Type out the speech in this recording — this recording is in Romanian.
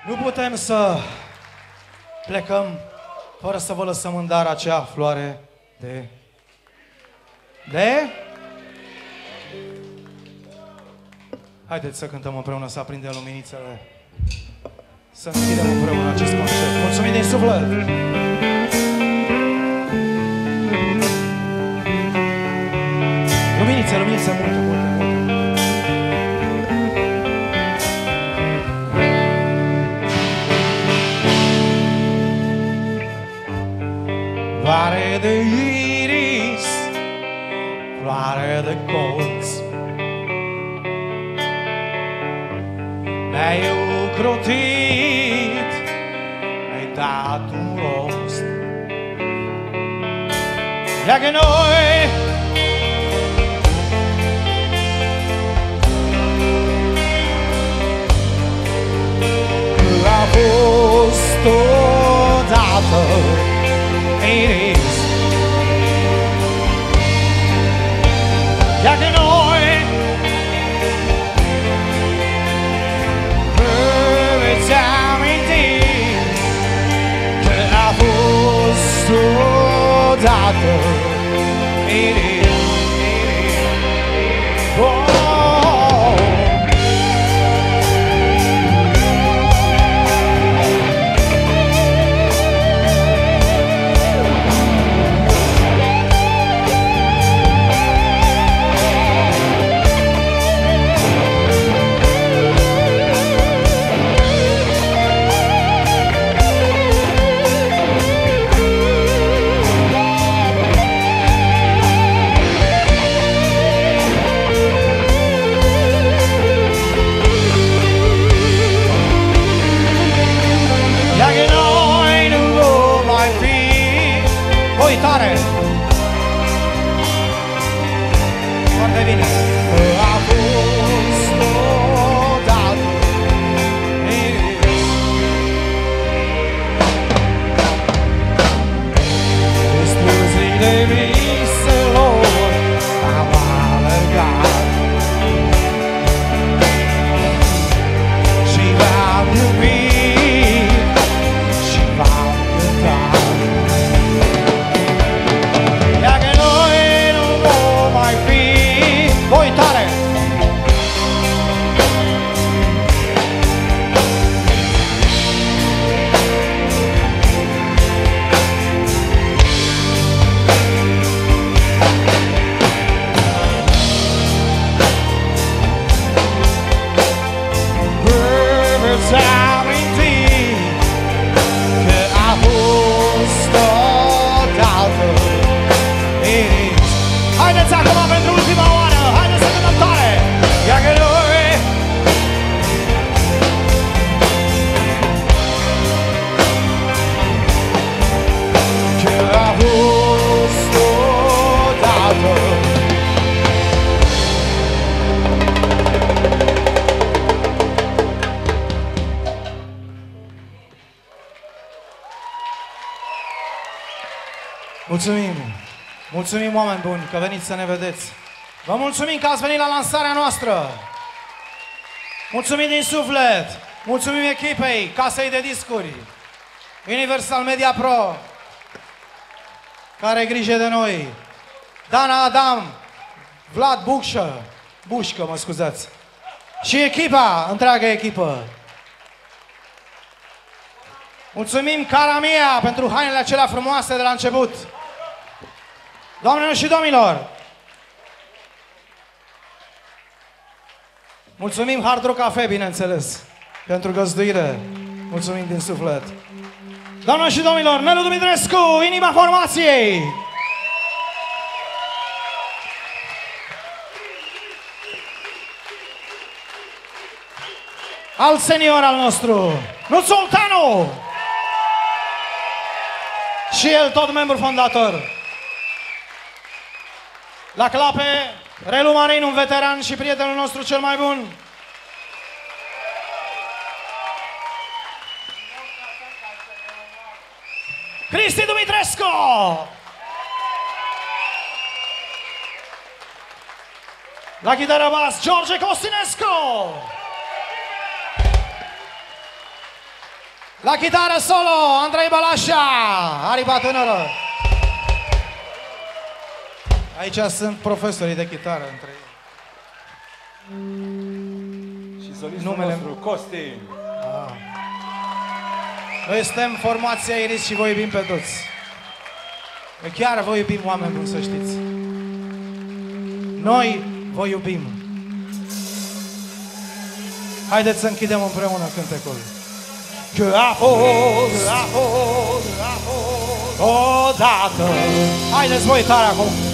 Nu putem să plecăm fără să vă lăsăm în dar acea floare de... Haideți să cântăm împreună, să aprindem luminițele, să închidem împreună acest concert. Mulțumim din suflet! Luminițe, luminițe, multe, multe, multe. Floare de iris, floare de colț, mi-ai ocrotit, mi-ai dat un rost. Dacă noi a fost odată iris, dacă noi îți aminti că a fost odată iris. Tare! Foarte bine! A fost odată iris, pe străzile viselor am alergat și v-am iubit și v-am cântat. Voi tare! Îți aminti că a fost odată iris. Haideți acum pentru ultima oară! Haideți să cântăm tare! Ia că noi că a fost odată. Mulțumim! Mulțumim, oameni buni, că veniți să ne vedeți! Vă mulțumim că ați venit la lansarea noastră! Mulțumim din suflet! Mulțumim echipei Casei de Discuri, Universal Media Pro, care are grijă de noi, Dana Adam, Vlad Bușcă, mă scuzați, și echipa, întreaga echipă. Mulțumim Cara Mia pentru hainele acelea frumoase de la început. Doamnelor și domnilor, mulțumim Hard Rock Cafe, bineînțeles, pentru găzduire. Mulțumim din suflet. Doamnelor și domnilor, Nelu Dumitrescu, inima formației. Alt senior al nostru, Nut Soltanu. Și el tot membru fondator. La clape, Relu Marin, un veteran și prietenul nostru cel mai bun. Cristi Dumitrescu! La chitară bas, George Costinescu! La chitară solo, Andrei Balașa, aripa tânără. Aici sunt profesorii de chitară între ei. Și solistul nostru, Costi. Noi suntem formația Iris și vă iubim pe toți. Chiar vă iubim, oameni buni, să știți. Noi vă iubim. Haideți să închidem împreună cântecul. Că a fost odată. Haideți voi tare acum.